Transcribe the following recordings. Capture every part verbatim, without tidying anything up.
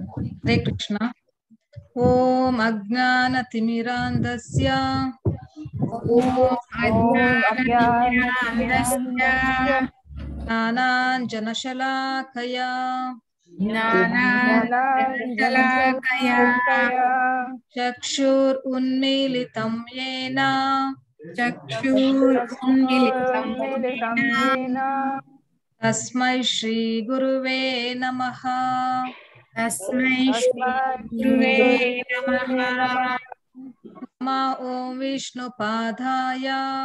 हरे कृष्ण। ओम अज्ञानतिमिरान्धस्य ज्ञानाञ्जनशलाकया चक्षुरुन्मीलितं येन चक्षुरुन्मीलितं तस्मै श्री गुरुवे नमः। तस्मै श्री गुरुवे नमः। नमः ओम विष्णुपादाय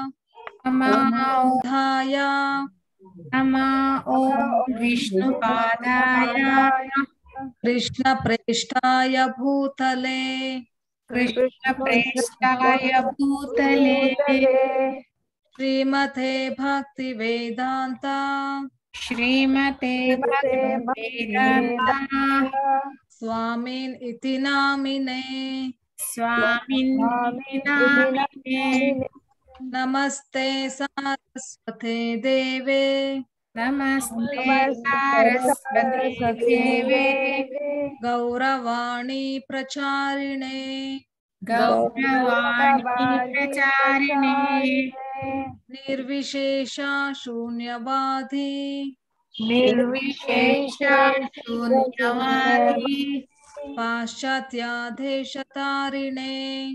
नमः नमः ओम विष्णुपादाय कृष्णप्रेष्ठाय भूतले कृष्णप्रेष्ठाय भूतले श्रीमते भक्तिवेदांता श्रीमते भक्तिवेदांता स्वामिन् इति नामिने स्वामिन्निति नामिने। नमस्ते सारस्वते देवे नमस्ते सारस्वते देवे गौरवाणी प्रचारिणे गौरवाणी प्रचारिणे निर्विशेषा शून्यवादी निर्विशेष शून्यवादी पाश्चात्यादेशतारिणे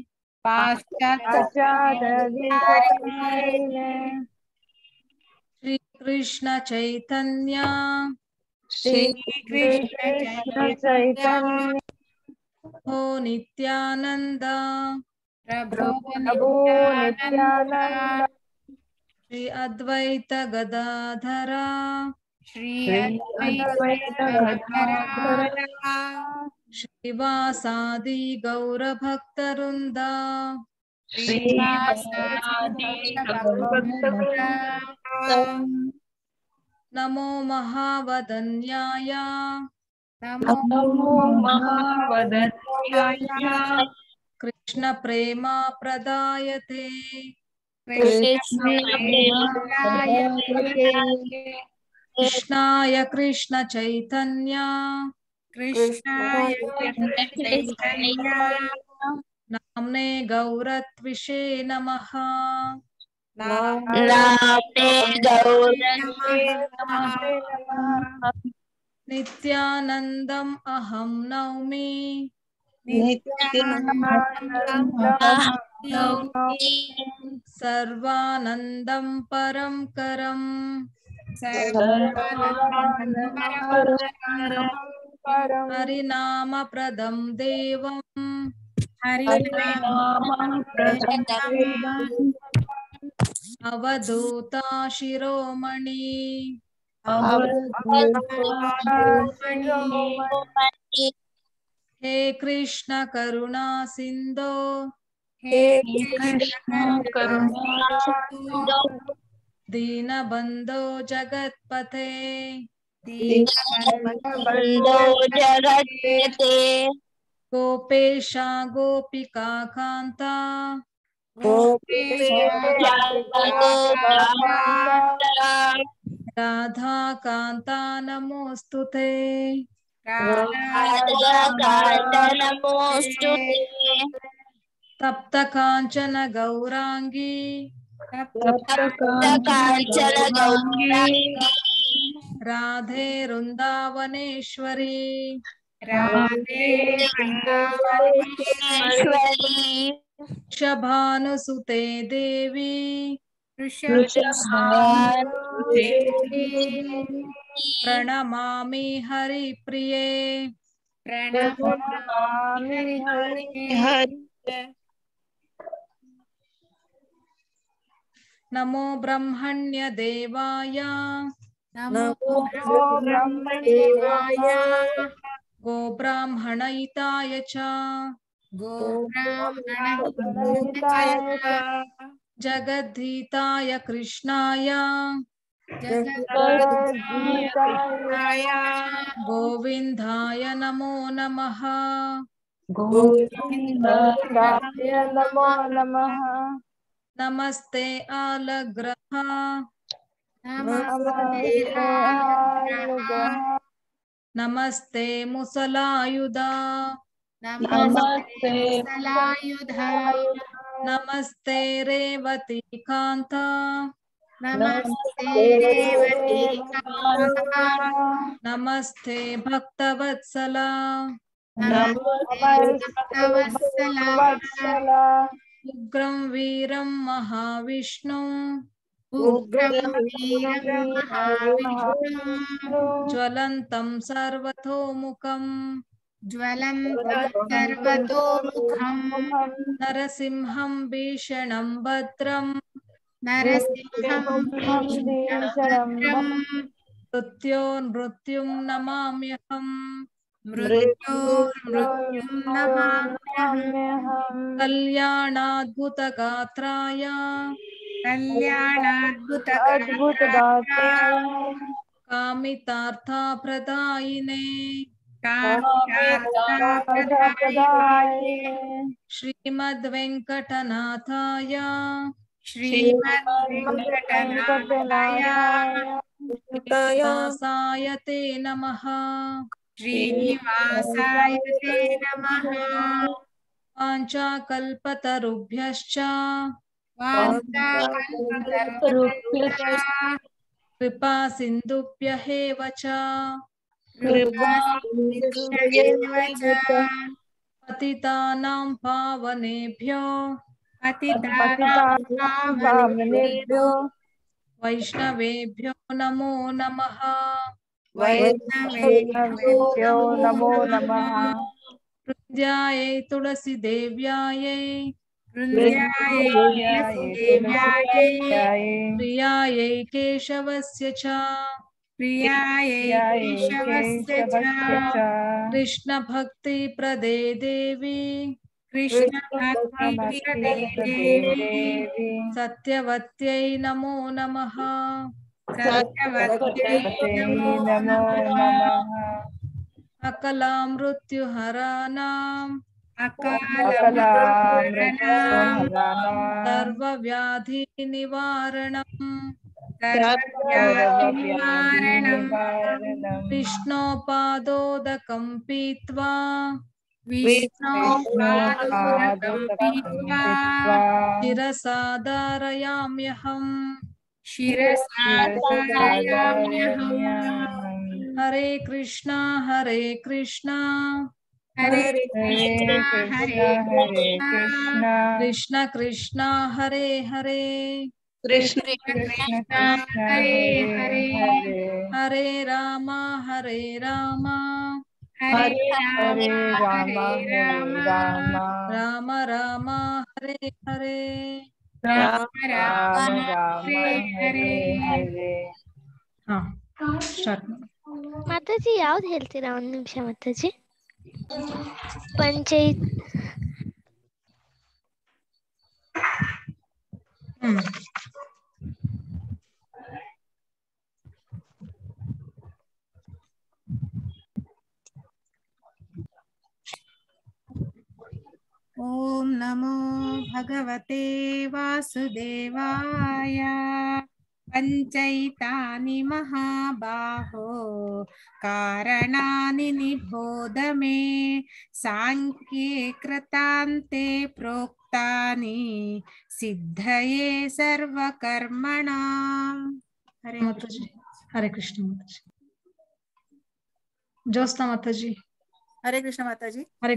पाश्चात्याचार्य श्री कृष्ण चैतन्य श्री कृष्ण चैतन्य हो नित्यानंद प्रभो नित्यानंद श्री अद्वैत गदाधर श्री अद्वैत गदाधर श्रीवासादि गौरभक्तवृंद श्रीवासादि गौरभक्तवृंद नमो महावदन्याय नमो महावदन्याय कृष्ण प्रेमा प्रदायते कृष्णाय कृष्ण चैतन्य कृष्णाय चैतन्य नाम्ने गौरत्विषे नमः। नाम्ने गौरत्वे नमः। नित्यानन्दम् अहं नौमि नित्यानन्दम् नौमि सर्वानन्दं परं करम् हरिनामप्रदं देवम् अवधूता शिरोमणि हे कृष्ण करुणा सिन्धो हे कृष्ण करुणा दीनबन्धो जगत्पते दीनबन्धो जगत्पते गोपेशा गोपिका कान्ता राधा कान्ता नमोऽस्तुते। तप्त कांचन गौरांगी राधे वृंदावनेश्वरी राधे वृंदावनेश्वरी वृषभानुसुते देवी प्रणमामि हरिप्रिये प्रणमामि हरिप्रिये। नमो ब्रह्मण्य देवाय नमो ब्रह्मदेवाय गो ब्राह्मणहिताय च गोब्राह्मणहिताय जगद्धिताय कृष्णाय जगद्गुरुनाय कृष्णाय गोविन्दाय नमो नमः। गोविन्दाय नमो नमः। नमस्ते आलग्रह नमस्ते आलग्रह नमस्ते मुसलायुधा नमस्ते मुसलायुधा नमस्ते रेवती कांता नमस्ते रेवती कांता नमस्ते भक्तवत्सला नमस्ते भक्तवत्सला उग्रं वीरं महाविष्णु उग्रं वीरं महाविष्णु ज्वलन्तं सर्वतोमुखं ज्वलन्तं सर्वतोमुखं नरसिंहं भीषणं भद्रं नरसिंहं भीषणं मृत्यो मृत्युं नमाम्यहम् मृत्योर्मृत्युं नमाम्यहम् कल्याणाद्भुतगात्राय कल्याणाद्भुतगात्राय कामितार्थप्रदायिने कामितार्थप्रदायिने श्रीमद्वेङ्कटनाथाय श्रीमद्वेङ्कटनाथाय श्रीनिवासाय ते नमः। श्रीनिवासाय ते नमः। वाञ्छाकल्पतरुभ्यश्च वाञ्छाकल्पतरुभ्यश्च कृपा सिन्धुभ्यः च कृपासिन्धुभ्येव च पतितानां पावनेभ्यो पतितानां पावनेभ्यो वैष्णवेभ्यो नमो नमः। वैष्णवेभ्यो नमो नमः। हृद्यायै तुलसीदेव्यायै वृन्द्यायै तुलसीदेव्यायै प्रियायै केशवस्य च प्रियायै केशवस्य च कृष्णभक्तिप्रदे देवी कृष्णभक्तिप्रदे देवी सत्यवत्यै नमो नमः। सत्यवत्यै नमो नमो नमः। अकलामृत्युहराणाम् अकालमृत्युहराणां सर्वव्याधिनिवारणम् सर्वव्याधिनिवारणं विष्णोपादोदकं पीत्वा विष्णोपादोदकं पीत्वा शिरसा धारयाम्यहम्। शिरसा धारयाम्यहम्। हरे कृष्णा हरे कृष्णा हरे कृष्णा हरे कृष्णा कृष्ण कृष्ण कृष्णा हरे हरे कृष्ण कृष्णा हरे हरे हरे राम हरे राम हरे राम हरे राम हरे राम राम राम राम हरे हरे। राम राम राम राम हरे हरे हरे। हरे। ಹಾ ಸ್ಟಾರ್ಟ್ ಮಾಡಿ. ಮಾತಾಜಿ ಯಾವ್ದು ಹೇಳ್ತೀರಾ? ಒಂದ್ ನಿಮಿಷ ಮಾತಾಜಿ. ಪಂಚಾಯತ್ ಹ್ಮ್ ओम नमो भगवते वासुदेवाय। पंचैतानि महाबाहो कारणानि निबोध मे। सांख्ये कृतान्ते प्रोक्तानि सिद्धये सर्वकर्मणां। हरे ಮಾತಾಜಿ ಹರೇ ಕೃಷ್ಣ ಮಾತಾಜಿ. ಜ್ಯೋತ್ಸ್ನಾ ಮಾತಾಜಿ हरे कृष्ण माता जी। हरे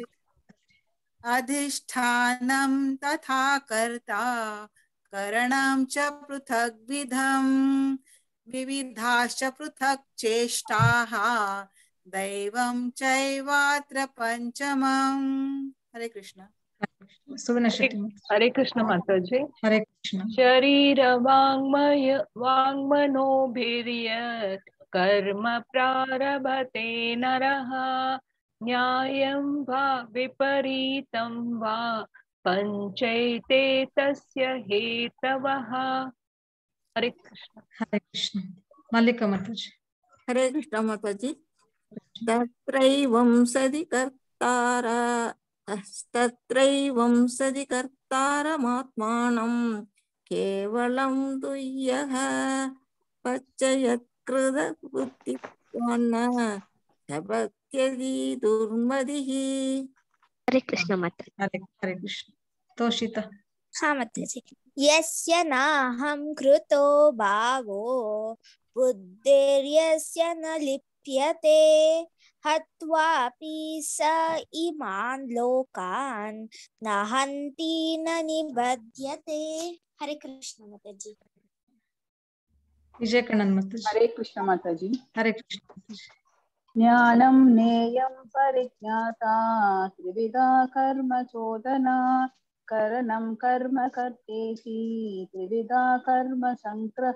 अधिष्ठानं तथा कर्ता करणं च पृथग्विधं विविधाश्च पृथक् चेष्टाः दैवं चैवात्र पंचमम्। हरे कृष्ण। ಸುವರ್ಣ ಶೆಟ್ಟಿ ಮಾತಾಜಿ. हरे कृष्ण माता जी। हरे कृष्ण शरीर वाङ्मय वाङ्मनोभिर्यत् कर्म प्रारभते नरः न्यायं वा विपरीतं वा पञ्चैते तस्य हेतवः। हरे कृष्ण। हरे कृष्ण मल्लिका माताजि हरे कृष्ण माता जी। तत्रैवं सदि कर्तार तत्रैवं सदि कर्तारमात्मानं केवलं तुय्यः पश्चयत्कृत बुद्धिवान् भक्त्यति दुर्मतिः। हरे कृष्ण माता। हरे हरे कृष्ण। तोषिता। हाँ माताजी। यस्य नाहं कृतो भावो बुद्धिर्यस्य न लिप्यते हत्वापि स इमान् लोकान् न हन्ति न निबध्यते। हरे कृष्ण माताजी। विजय कण्णन माताजी। हरे कृष्ण माताजी। हरे कृष्ण माताजी। ज्ञानं ज्ञेयं परिज्ञाता त्रिविधा कर्म चोदना करणं कर्म कर्तेति त्रिविधा कर्म संग्रह।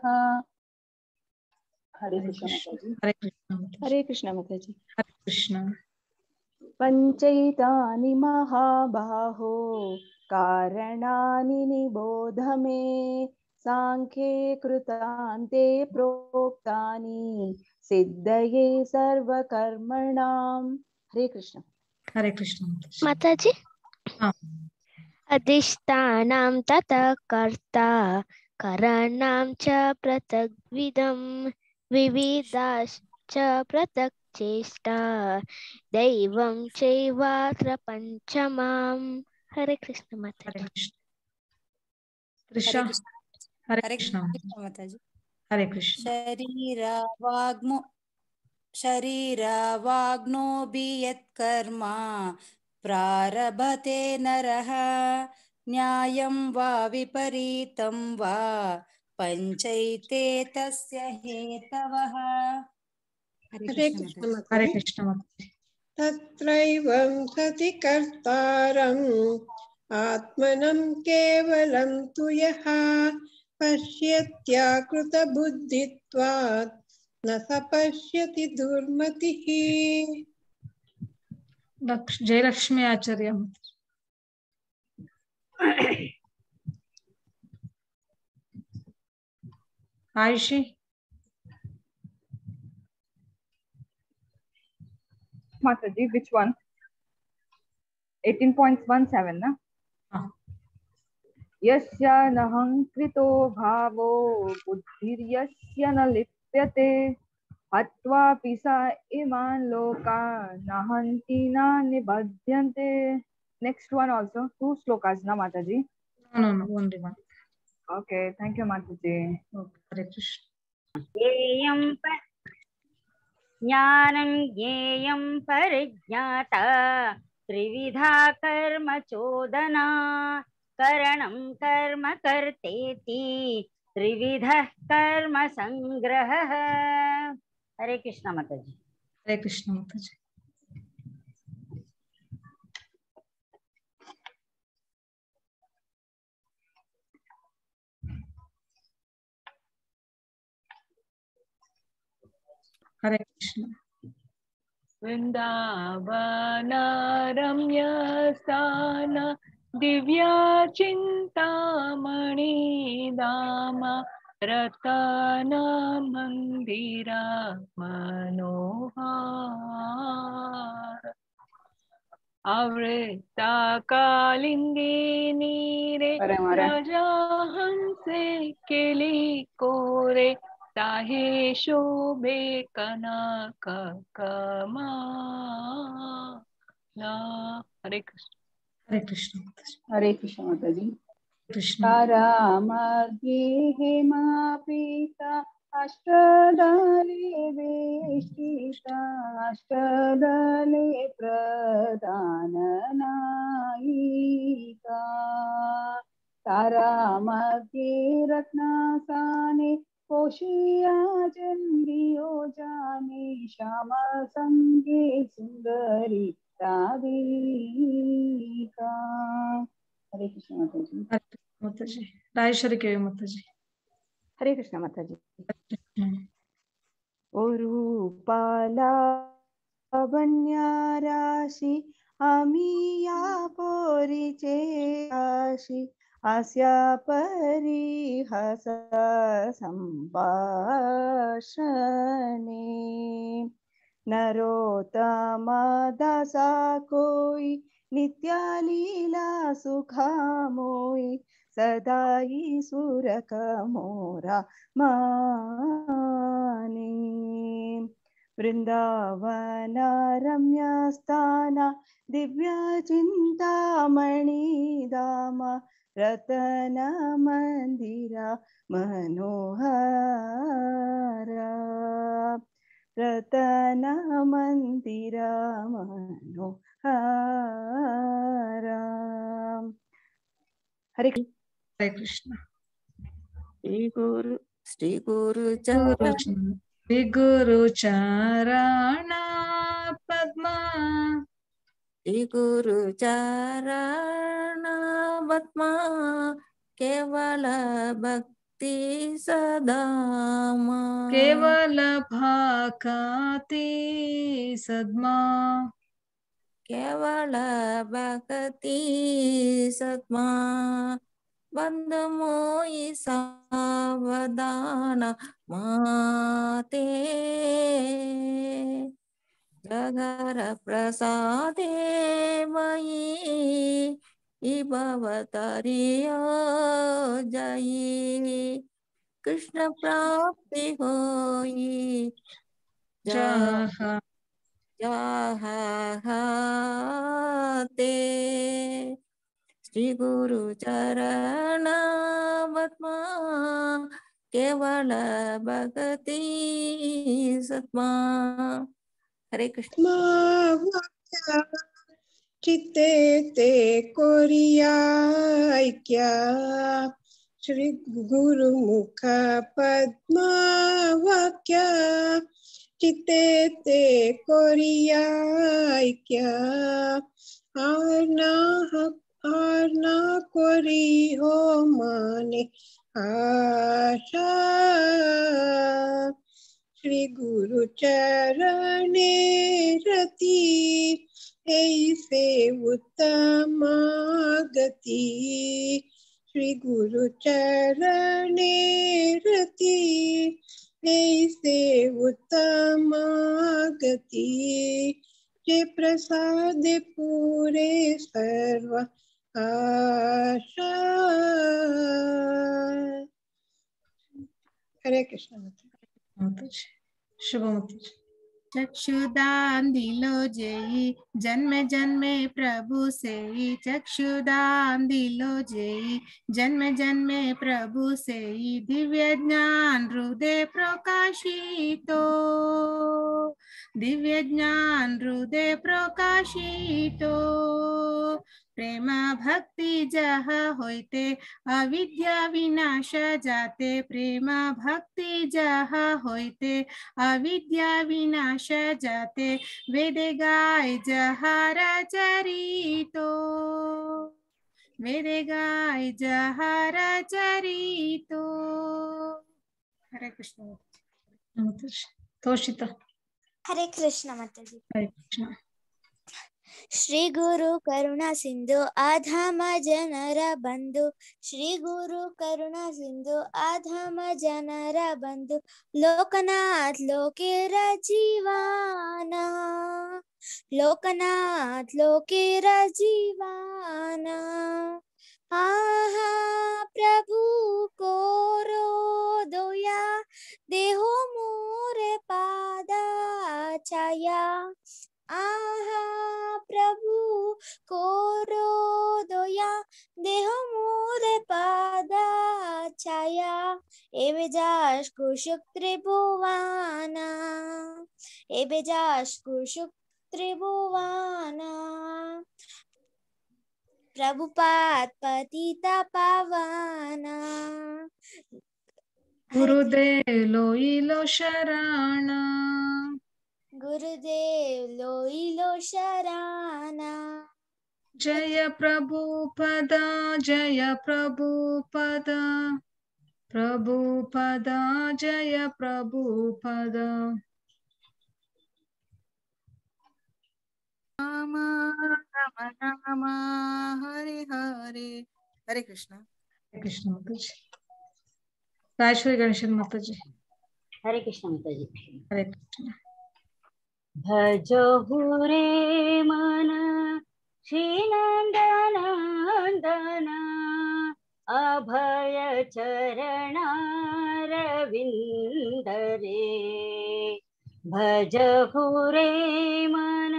हरे कृष्ण माताजी। हरे कृष्ण माताजी। हरे कृष्ण माताजी। हरे कृष्ण। पञ्चैतानि महाबाहो कारणानि निबोध मे सांख्ये कृतान्ते प्रोक्तानि सिद्धये सर्वकर्मणां। हरे कृष्ण। हरे कृष्ण माताजी। माताजी हाँ। अधिष्ठानं ततः कर्ता कराणां च पृथग्विधं विविधाश्च पृथक् चेष्टा दैवं चैवात्र पञ्चमाम्। हरे कृष्ण माता। हरे कृष्ण। त्रिषा। हरे कृष्ण। हरे हरे कृष्ण कृष्ण माताजी। हरे कृष्ण। शरीरा वाग्मो शरीरा वाग्नोऽपि यत्कर्म प्रारभते नरः न्यायं वा विपरीतं वा पञ्चैते तस्य हेतवः। हरे हरे कृष्ण कृष्ण माताजी। हरे माताजी। कृष्ण माताजी। तत्रैवं सति कर्तारम् आत्मनं केवलं तु यः पश्यत्याकृतबुद्धित्वात् न स पश्यति दुर्मतिः। लक्ष जयलक्ष्मी आचार्य माताजी। आयुषी। माताजी which one? eighteen point one seven ना? हाँ। यस्य नहंकृतो भावो बुद्धिर्यस्य न लिप्यते हत्वापि स इमान् लोकान् न हन्ति न निबध्यन्ते। Next one also two slokas na Mataji. No no no only one. Okay, thank you Mataji. Okay. हरे कृष्ण। ज्ञेयं प- ज्ञानं ज्ञेयं परिज्ञाता त्रिविधा कर्म चोदना करणं कर्म कर्तेति त्रिविधः कर्म संग्रहः। हरे कृष्ण माताजी। हरे कृष्ण माताजी। हरे कृष्ण। वृंदावन रम्य स्थान दिव्या चिंतामणि धाम रतन मंदिरा मनोहर आवृता कालिंदी नीरे राजा हंसे केली कोरे ताहे शोभे कनक कमाना। हरे कृष्ण। हरे कृष्ण माताजी। हरे कृष्ण माताजी। कृष्ण। तारा मध्ये हेमा पीता अष्टदले वेष्टिता अष्टदले प्रधान नायिका तारा मध्ये रत्नासाने कोशिया चंदियो जाने श्यामा संगे सुंदरी राधिका। हरे कृष्ण माताजी। हरे कृष्ण माताजी। राजेश्वरी केवी माताजी। हरे कृष्ण माताजी। हम्म। ओ रूपालावण्याराशि अमीया पोरिचे आशि आस्या परिहस संभाषणे नरोत्तमा दासा कोई नित्या लीला सुखामोई सदाई सुरक मोरा माने वृन्दावन रम्यस्थान दिव्यचिन्तामणिधाम रतनमन्दिरा मनोहरा रतनमन्दिरा मनोहरा। हरे हरे कृष्ण। श्री गुरु श्री गुरु गुरु चरण श्री गुरु चरण पद्मा श्री गुरु चरण पद्मा केवल भक्ति सदामा केवल भाकाति सद्मा केवल भक्ति सद्मा बंद मोई सावधान माते जगर प्रसादे मयि भवतरियो जयि कृष्ण प्राप्ति होई जहा जहाते श्री गुरु चरण पद्मा केवल भक्ति सत्मा। हरे कृष्ण। मावाक्या चित्ते ते कोरियाक्या श्री गुरुमुख पद्मावाक्या चित्ते ते कोरियाक्या आर्ना आर्ना कोरी हो माने आशा श्री गुरु चरणे रति ऐसे उत्तम गति श्री गुरु चरणे रति ऐसे उत्तम गति जे प्रसाद पूरे सर्व आशा। हरे कृष्ण। माताजी शुभ माताजी। चक्षुदान दिलो जेई जन्मे जन्मे प्रभु सेई चक्षुदान दिलो जेई जन्मे जन्मे प्रभु सेई दिव्य ज्ञान हृदय प्रकाशितो दिव्य ज्ञान हृदय प्रकाशितो प्रेम भक्ति जह होते अविद्या विनाश जाते प्रेम भक्ति जह होते अविद्या विनाश जाते वेद गाय जहार चरितो वेद गाय जहार चरितो। हरे कृष्ण। माताजी तोषिता। हरे कृष्ण माताजी। हरे कृष्ण। श्री गुरु करुणा सिंधु आधाम जनर बंधु श्री गुरु करुणा सिंधु आधाम जनर बंधु लोकनाथ लोकेर जीवाना लोकनाथ लोकेर जीवाना आहा प्रभु कोरो दोया देहो मोरे पादा छाया आहा प्रभु कोरो दोया देह मोरे पादा छाया एवे जाश कुशुक त्रिभुवाना एवे जाश कुशुक त्रिभुवाना प्रभुपाद पतिता पावाना। गुरुदेव लोइलो शरण गुरुदेव लोइलो शराना जय प्रभुपद जय प्रभुपद प्रभुपद जय प्रभुपद। राम राम राम हरे हरे। हरे कृष्ण। हरे कृष्ण माताजी। राजेश्वरी गणेशन माताजी। हरे कृष्ण माताजी। हरे कृष्ण। भजहु रे मन श्रीनंदनंदन अभय चरणारविंद रे भजहु रे मन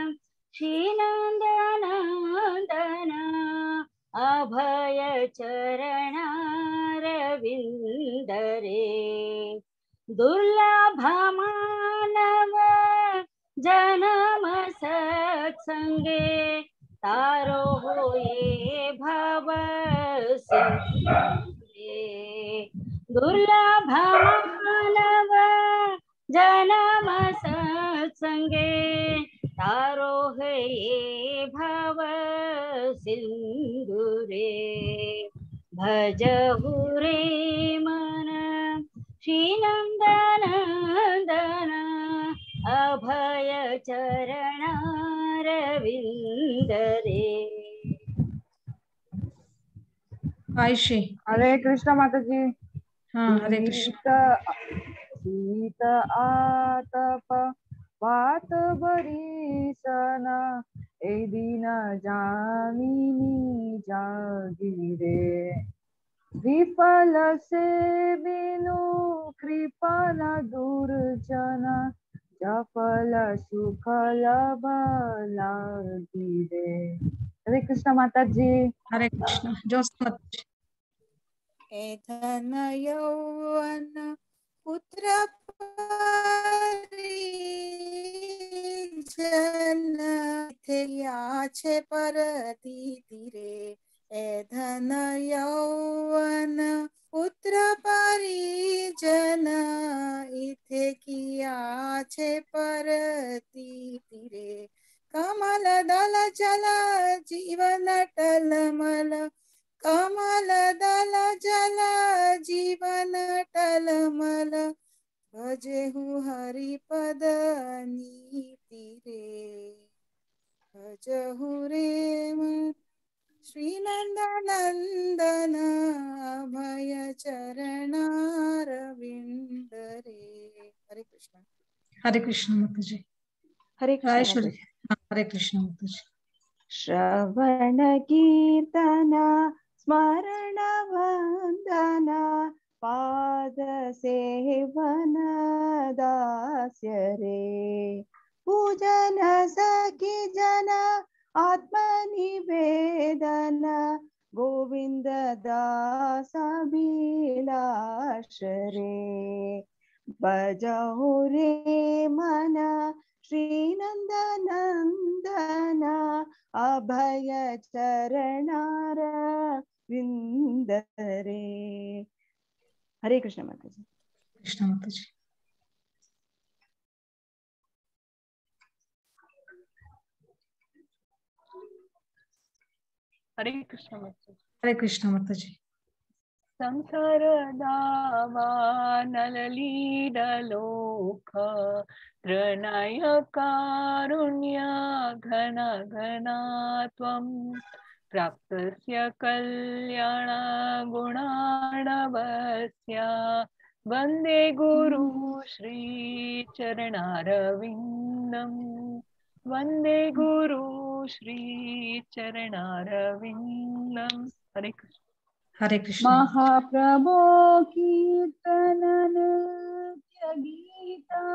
श्रीनन्दनन्दन अभय चरणारविन्द रे दुर्लभ मानव जन्म सत्संगे तारो होए भव सिंधुरे दुर्लभ मानव जन्म सत्संगे तारो है भव सिंधुरे भजहु रे मन श्रीनन्दनन्दन अभय चरणारविन्द रे। आयशे हरे कृष्ण माता जी। हाँ हरे कृष्ण। शीत आतप वात बरीसन ए दिन जामिनी जागिरे विफल से बिनु कृपल दुर्जन जफल सुफल बलागिरे। हरे कृष्ण माता जी। हरे कृष्ण। जोस्मत ए धन यौवन पुत्र परिजन છે પરતી તીરે એ ધન યૌવન પુત્ર પરિજન ઇથે કિયા છે પરતી તીરે કમલ દલ જલ જીવન ટલમલ कमल दल जल जीवन टलमल भजेहु हरिपद नीति रे भजहु रे श्रीनंदनंदन अभय चरणारविंद रे। हरे कृष्ण। हरे कृष्ण माता जी। हरे कृष्ण माता जी। हरे कृष्ण माता जी। श्रवण कीर्तन स्मरण वंदन पाद सेवन दास्य रे पूजन सखी जन आत्मनिवेदन गोविंद दास अभिलाष रे बजहु रे मन श्रीनंदनंदन अभय चरणार विंद रे। हरे कृष्ण माता जी। कृष्ण माता जी। हरे कृष्ण माता जी। हरे कृष्ण माता जी। संसार दावा नललीडलोक प्रणय कारुण्य घन घना त्वं प्राप्तस्य कल्याण गुणार्णवस्य वन्दे गुरु श्री चरणारविन्दम् वन्दे गुरु श्री चरणारविन्दम्। हरे कृष्ण। हरे कृष्ण। महाप्रभो कीर्तन नृत्य गीता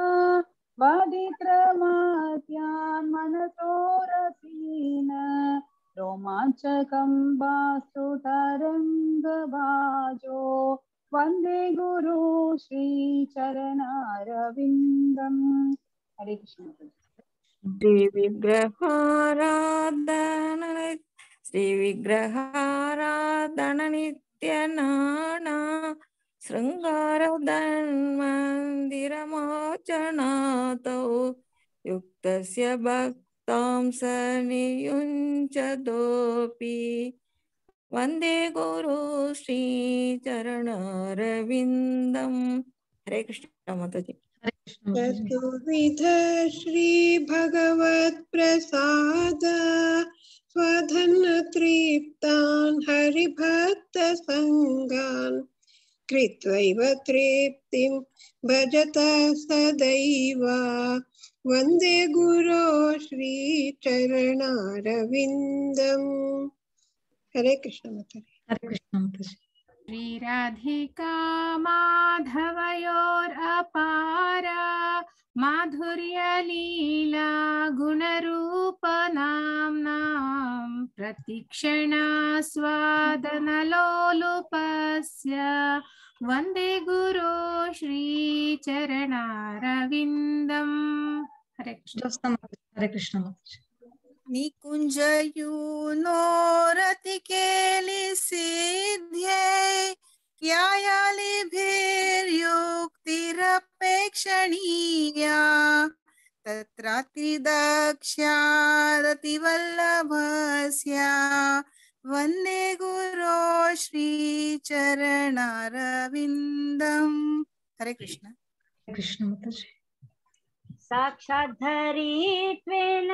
वादित्रमात्यान् मनसोरसीन रोमाञ्चकं वास्तु तरङ्गभाजो वन्दे गुरु श्री चरणारविन्दम्। हरे कृष्ण। श्री विग्रहाराधन श्री विग्रहाराधन नित्य नाना श्रृंगार धन्वन्दिरमोचनातो युक्तस्य भक्तां सनियुञ्चदोऽपि वन्दे गुरु श्री चरणारविन्दम्। हरे कृष्ण माता जी। चतुर्विध श्री भगवत प्रसाद स्वधन तृप्तान् हरिभक्त संगान् कृत्वैव तृप्तिं भजत सदैव वन्दे गुरो श्री चरणारविन्दम्। हरे कृष्ण माता जी। हरे कृष्ण माता जी। श्रीराधिका माधवयोरपारा माधुर्यलीला गुणरूपनाम्नां प्रतिक्षणा स्वादनलोलुपस्य वन्दे गुरो श्रीचरणारविन्दम्। हरे कृष्ण। हरे कृष्ण माताजी। निकुञ्जयूनोरतिकेलि सिद्ध्यै क्यायालिभिर्युक्तिरपेक्षणीया तत्रातिदक्ष्यारतिवल्लभस्य वन्दे गुरो श्रीचरणारविन्दम्। हरे कृष्ण। कृष्ण माताजी। साक्षात् धरित्वेन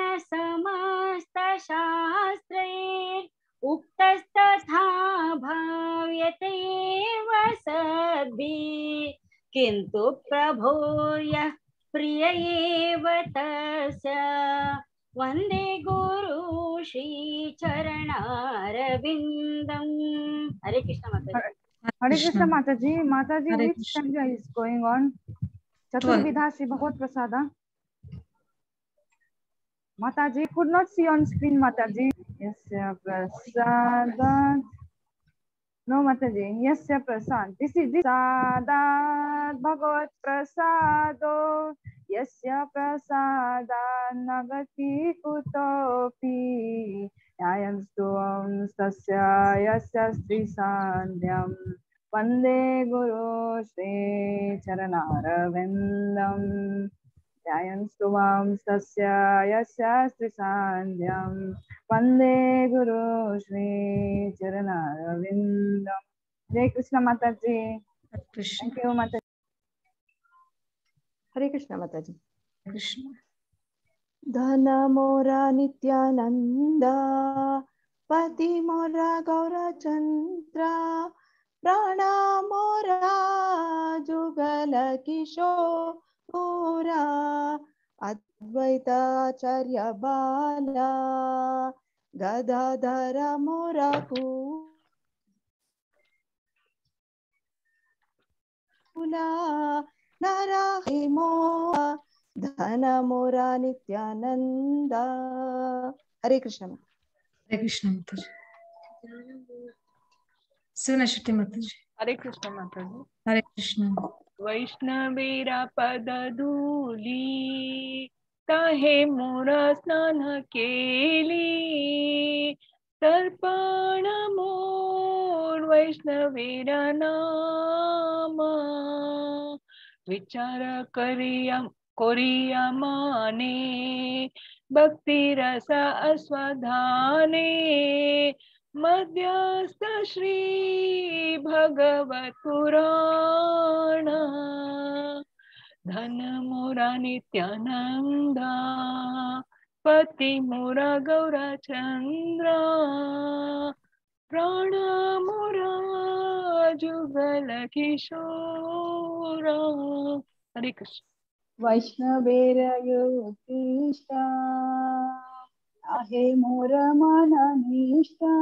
समस्तशास्त्रैः उक्तस्तथा भाव्यतेव सद्भिः किन्तु प्रभो यः प्रिय एव तस्य वन्दे गुरु श्रीचरणारविन्दम्। हरे कृष्ण माताजी। Hare Krishna Mataji. Mataji, Hare which Krishna. stanza is going on? Chaturvidha Sri Bhagavad Prasada. Mataji, could not see on screen, Mataji. Yes, yeah, Prasada. No, Mataji. Yes, yeah, Prasad. This is this Prasada Bhagavad Prasado. Yes, yeah, Prasada Nagati Kutopi. Ayam Stuam Stasya Yasya Sri Sandhyam. Vande Guru Shri Charanarvindam. Ayam Stuam Stasya Yasya Sri Sandhyam. Vande Guru Shri Charanarvindam. Hare Krishna Mataji. Thank you Mataji. Hare Krishna Mataji. Krishna. Dhana Mora Nityananda Pati Mora Gaurachandra Prana Mora Jugala Kishora Advaita Acharya Bala Gadadhara Mora Kula Narahimo Dhana Mora Nityananda. Hare Krishna. हरे कृष्ण माताजी। सुना शेट्टी माताजी। हरे कृष्ण माताजी। हरे कृष्ण। वैष्णवेरा पद धूली ताहे मोर स्नान केली तर्पण मोर वैष्णवेरा नाम विचार करिया कोरिया माने भक्ति रस अस्वधाने मध्यस्थ श्री भगवत पुराण धन मोरा नित्यानंदा पति मोरा गौरचंद्रा प्राण मोरा जुगल किशोरा। हरे कृष्ण। वैष्णवेर योगीष्टा आहे मोर मन निष्ठा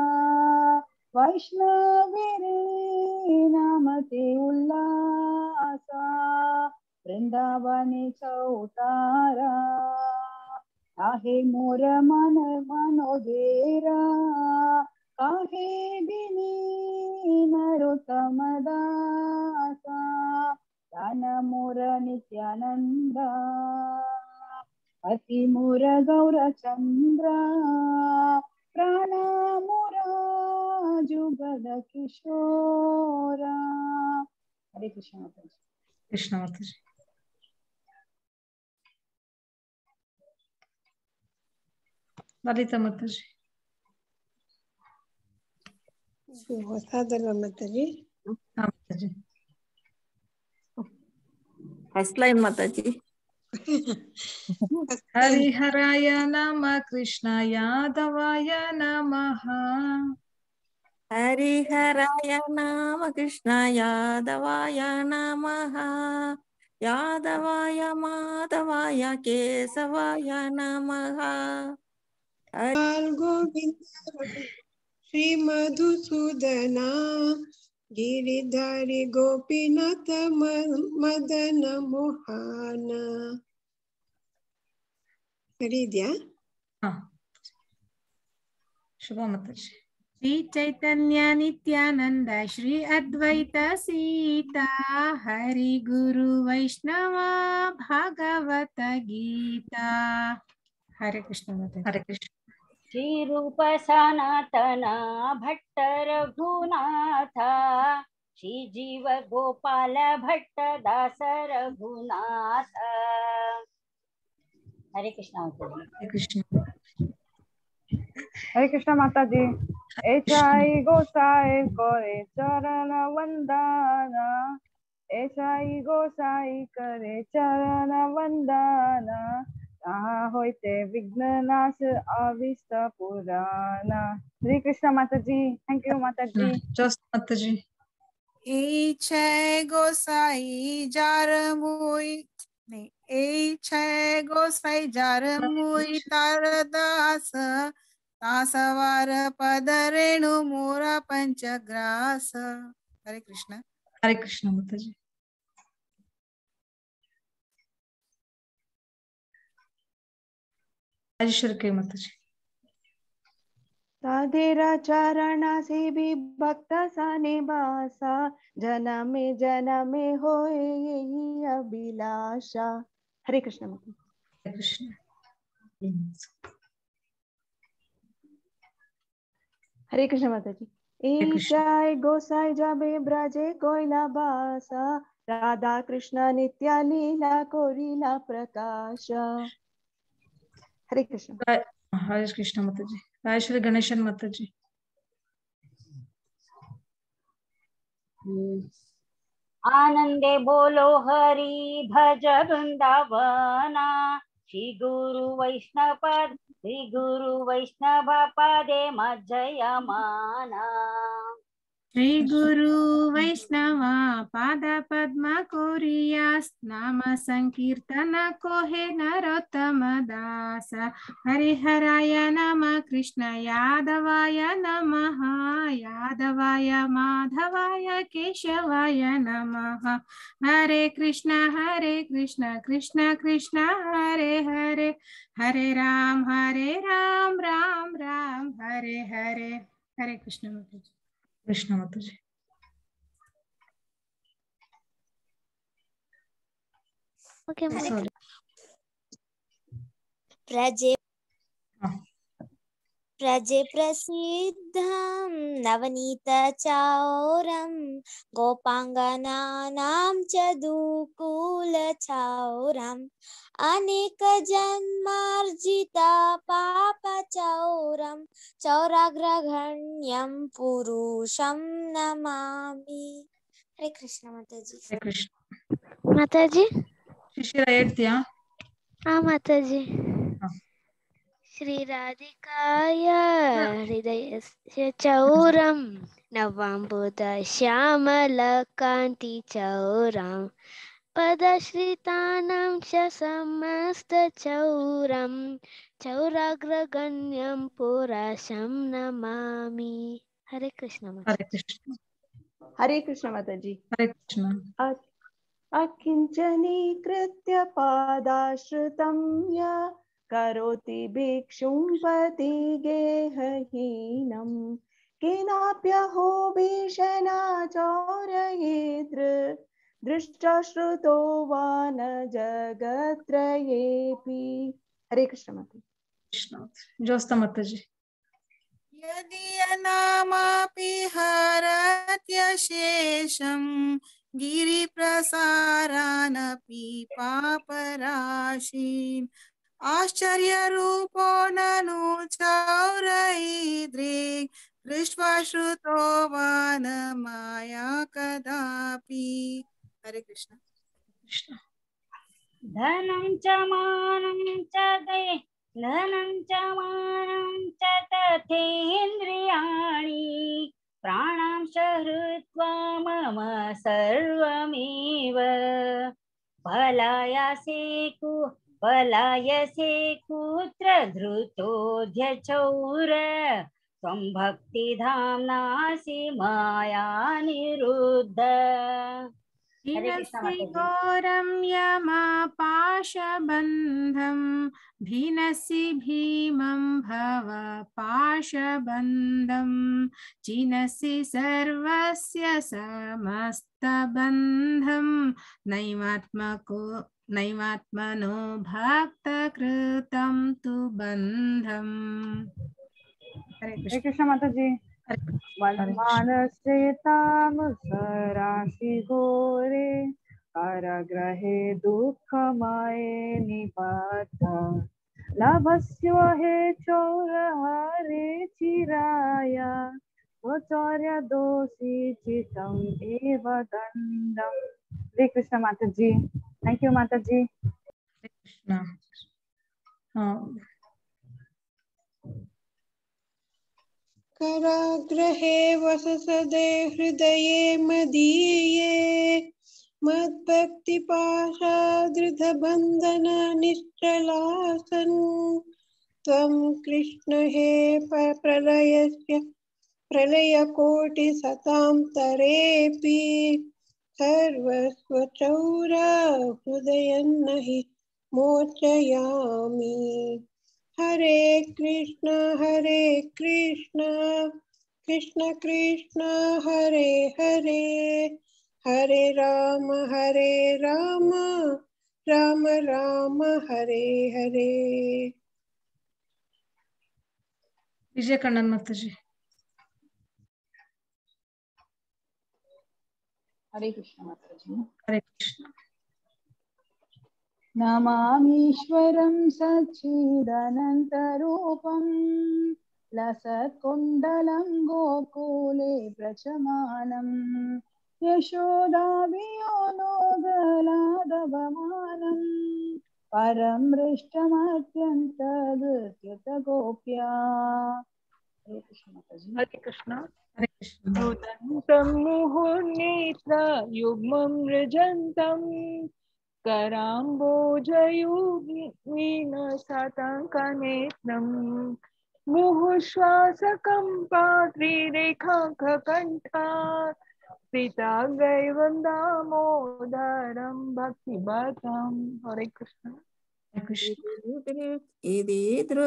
वैष्णवेरे नामते उल्लासा वृंदावने चौतारा आहे मोर मन मनोदेरा काहे बिनी नरोत्तम दासा दान मोर नित्यानंदा अति मोर गौरचंद्रा प्राण मोर जुगल किशोरा। हरे कृष्ण माताजी। कृष्ण माताजी। ललिता माताजी। साधना माताजी। हाँ माताजी। फर्स्ट लाइन माताजी। हरिहराय नमः कृष्णाय यादवाय नमः हरिहराय नाम कृष्ण यादवाय नमः यादवाय माधवाय केशवाय नमः गोविंद श्री मधुसूदना गिरिधारी गोपीनाथ मदन मोहन ಸರಿದ್ಯಾ? ಹಾ ಶುಭ ಮಾತಾಜಿ. श्री चैतन्य नित्यानंद श्री अद्वैत सीता हरि गुरु वैष्णवा भागवत गीता. हरे कृष्ण माताजी. ಹರೇ ಕೃಷ್ಣ. श्री रूप सनातन भट्ट रघुनाथ श्री जीव गोपाल भट्ट दास रघुनाथ. हरे कृष्ण माताजी. ಹರೇ ಕೃಷ್ಣ. हरे कृष्ण माता जी. ऐसाई गोसाई करे चरण वंदना, ऐसाई गोसाई करे चरण वंदना, कहाँ होते विघ्ननाश अविष्ट पुराण. श्री कृष्ण माता जी. थैंक यू माता जी. ಜೋಸ್ ಮಾತಾಜಿ. ए छह गोसाई जार मुई नहीं ए छह गोसाई जार मुई तार दास तासवार पद रेणु मोरा पंचग्रास. हरे कृष्ण. ಹರೇ ಕೃಷ್ಣ ಮಾತಾಜಿ. ರಾಜೇಶ್ವರಿ ಕೈ ಮಾತಾಜಿ. साधेरा चारणा से भी भक्त साने बासा, जनमे जनमे होए यही अभिलाषा. हरे कृष्ण माता. ಹರೇ ಕೃಷ್ಣ. हरे कृष्ण माता जी. ईशाय गोसाई जाबे ब्रजे कोइला बासा, राधा कृष्ण नित्य लीला कोरिला प्रकाश. हरे कृष्ण. ಹರೇ ಕೃಷ್ಣ ಮಾತಾಜಿ. ರಾಜೇಶ್ವರಿ ಗಣೇಶನ್ ಮಾತಾಜಿ. आनंदे बोलो हरि भज वृंदावना श्री गुरु वैष्णव पद श्री गुरु वैष्णव पदे मज्जयमाना. श्री गुरु वैष्णव पाद पद्म कोरियास नाम संकीर्तन कोहे नरोत्तम दास. हरिहराय नमः कृष्ण यादवाय नमः यादवाय माधवाय केशवाय नमः. हरे कृष्ण हरे कृष्ण कृष्ण कृष्ण हरे हरे हरे राम हरे राम राम राम हरे हरे. हरे कृष्ण माताजी. ಕೃಷ್ಣ ಮಾತಾಜಿ. Okay sorry. प्रजे ಹಾ प्रजे प्रसिद्धं नवनीत चाौरं गोपांगनानां च दुकूल चाौरम् अनेक जन्मार्जिता पाप चौरं चौराग्रगण्यं पुरुषं नमामि. हरे कृष्ण माताजी. ಹರೇ ಕೃಷ್ಣ. ಮಾತಾಜಿ. ಶಿಶಿರ ಹೇಳ್ತೀಯಾ? ಹಾ ಮಾತಾಜಿ. ಹಾ. श्री राधिकाय हृदयस्य चौरं नवाम्बुद श्यामलकान्ति चौरं पदश्रितानां च समस्तचौरं चौराग्रगण्यं पुरुषं नमामि. हरे कृष्ण माता. ಹರೇ ಕೃಷ್ಣ. हरे कृष्ण माता जी. ಹರೇ ಕೃಷ್ಣ. अकिञ्चनीकृत्य पादाश्रितं य करोति भिक्षुं पतिगेहहीनं, केनाप्यहो भीषणाचौरयेद्र दृष्टा श्रुतो वा न जगत्त्रयेऽपि. हरे कृष्ण माता. ಕೃಷ್ಣ. ಜೋಸ್ತ ಮಾತಾಜಿ. यदि अनामापि हरत्यशेषं गिरिप्रसारानपि पापराशीन् आश्चर्यरूपो ननु चौरैद्रिक् दृष्ट्वा श्रुतो वा न माया कदापि. हरे कृष्ण. ಕೃಷ್ಣ. धनं च मानं च दे धनं च मानं च तथेन्द्रियाणि प्राणांश हृत्वा मम सर्वमेव पलायसे कु पलायसे कुत्र धृतोऽध्यचौर त्वं भक्तिधाम्नासि माया निरुद्ध। हरे कृष्ण भिनसि माताजी। घोरं यमपाशबन्धं भिनसि भीमं भव पाशबन्धं चिनसि सर्वस्य समस्तबन्धं नैवात्मको नैवात्मनो भक्तकृतं तु बन्धम्। हरे हरे कृष्ण। कृष्ण माता जी। वनमानश्चेतामुसरासि घोरे कारागृहे दुःखमये निबद्ध लभस्यो हे चोरहरे चिराय स्वचर्य दोषी चितम् एव दण्डम्। हरे कृष्ण माता जी। थैंक यू माता जी। हरे कृष्ण। हाँ, कराग्रहे वससदे हृदये मदीये मद्भक्तिपाशादृतबन्धन निश्चलासन् त्वं कृष्ण हे प- प्रलयस्य प्रलयकोटिसतां तरेऽपि सर्वस्वचौरा हृदयन्न हि मोचयामि। हरे कृष्ण हरे कृष्ण कृष्ण कृष्ण हरे हरे हरे राम हरे राम राम राम हरे हरे। विजय कण्णन माताजी। हरे कृष्ण माता जी। हरे कृष्ण। नमामीश्वरं सच्चिदानन्तरूपं लसत्कुण्डलं गोकुले प्रचमानं यशोदाभियोनोगलादवमानं परं दृष्टमत्यन्तदुर्यतगोप्या। हरे कृष्ण माता जी। हरे कृष्ण। हरे कृष्ण। रुदन्तं मुहुर्नेत्र युग्मं मृजन्तं कराम्बोजयुग्मीन शताङ्कनेत्रम् मुहुश्वासकम्पात्रिरेखाङ्ककण्ठा पिताग्रैवं दामोदरं भक्तिभक्तं। हरे कृष्ण। हरे कृष्ण। इति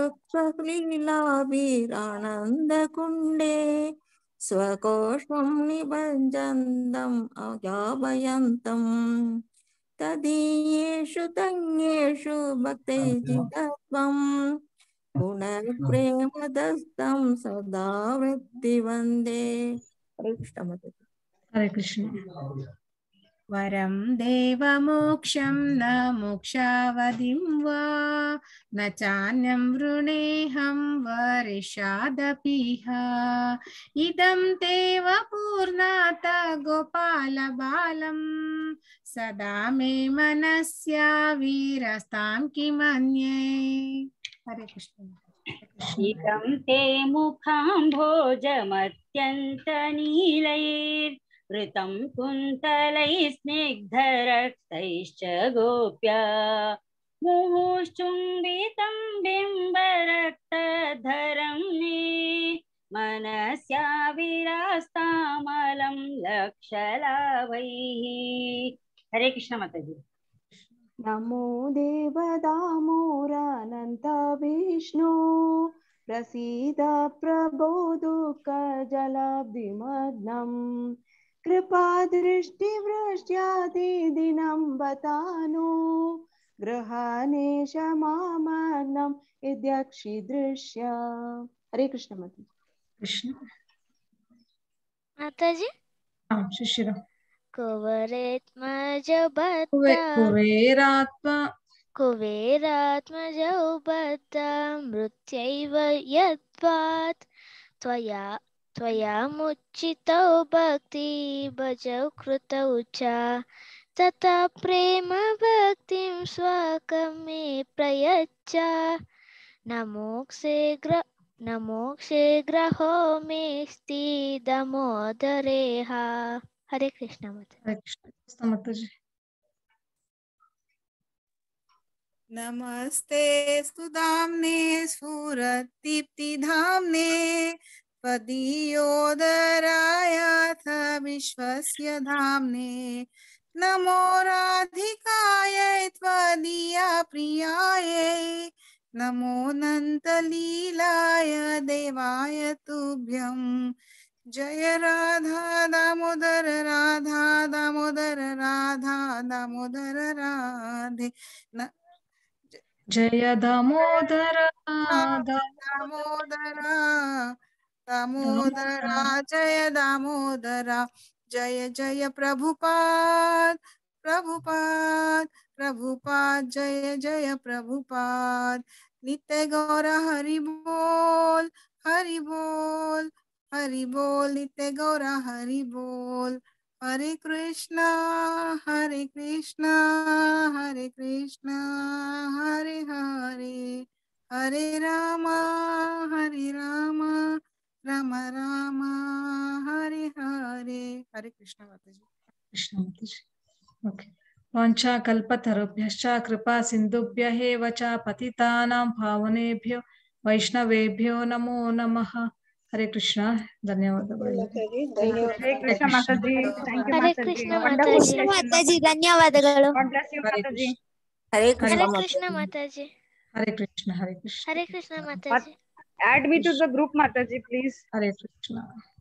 दृक्पलीलाभिरानन्दकुण्डे स्वकोशं निबञ्जन्तम् अजापयन्तम् तदीयेषु तन्येषु भक्तैर्जितत्वं पुनर्प्रेमदस्तं सदा वृत्तिवन्दे। हरे कृष्ण माता जी। हरे कृष्ण। वरं देवमोक्षं न मोक्षावधिं वा न चान्यं वृणेऽहं वर्षादपीह इदं तेव पूर्णात गोपालबालं सदा मे मनस्याविरस्तां किमन्ये। हरे कृष्ण। इदं ते मुखाम्भोजमत्यन्तनीलैर्वृतं कुन्तलैः स्निग्धरक्तैश्च गोप्या मुहुश्चुम्बितं बिम्बरक्तधरं मे मनस्या विरास्तामलं लक्षलाभैः। हरे कृष्ण माताजी। नमो देवदामोरानन्त विष्णु प्रसीद प्रभो दुःखजलाब्धिमग्नम् कृपादृष्टिवृष्ट्यादिदिनं बतानु गृहाणेश मामग्नं यद्यक्षिदृश्य। हरे कृष्ण माता। कृष्ण। माताजी। हाँ, शिशिर। कुवरेत्मज कुबे भद्रा कुबेरात्मा कुबेरात्मजौ बद्धा मृत्यैव यद्वात् त्वया त्वया मुच्चितौ भक्ति भजौ कृतौ च तथा प्रेम भक्तिं स्वाकं मे प्रयच्छ न मोक्षे ग्र न मोक्षे ग्रहो मेस्ति दमोदरेह। हरे कृष्ण माता। हरे कृष्ण माताजी। नमस्ते स्तुदाम्ने स्फुरदीप्तिधाम्ने त्वदीयोदरायाथ विश्वस्य धाम्ने नमो राधिकायै त्वदीया प्रियायै नमो नन्तलीलाय देवाय तुभ्यं जय राधा दामोदर राधा दामोदर राधा दामोदर राधे न जय दामोदर दामोदर दामोदरा जय दामोदरा जय जय प्रभुपाद प्रभुपाद प्रभुपाद जय जय प्रभुपाद नित्य गौर हरि बोल हरि बोल हरि बोल नित्य गौर हरि बोल हरे कृष्णा हरे कृष्णा हरे कृष्णा हरे हरे हरे रामा हरे रामा राम राम हरे हरे हरे कृष्णा माता जी कृष्ण माता जी ओके वाञ्छा कल्पतरुभ्यश्च कृपा सिन्धुभ्यः एव च पतितानां पावनेभ्यो वैष्णवेभ्यो नमो नमः हरे कृष्ण धन्यवादಗಳು ಮಾತಾಜಿ Hare ಧನ್ಯವಾದ Krishna Mataji. Thank you Hare Mataji. Krishna Wonderful Mataji. session. Mataji ಧನ್ಯವಾದಗಳು. God bless you Hare Mataji. Krishna Hare Krishna Hare Hare Krishna Mataji. Hare Krishna Hare Krishna Hare Krishna But Mataji. add me to the group Mataji please. Hare Krishna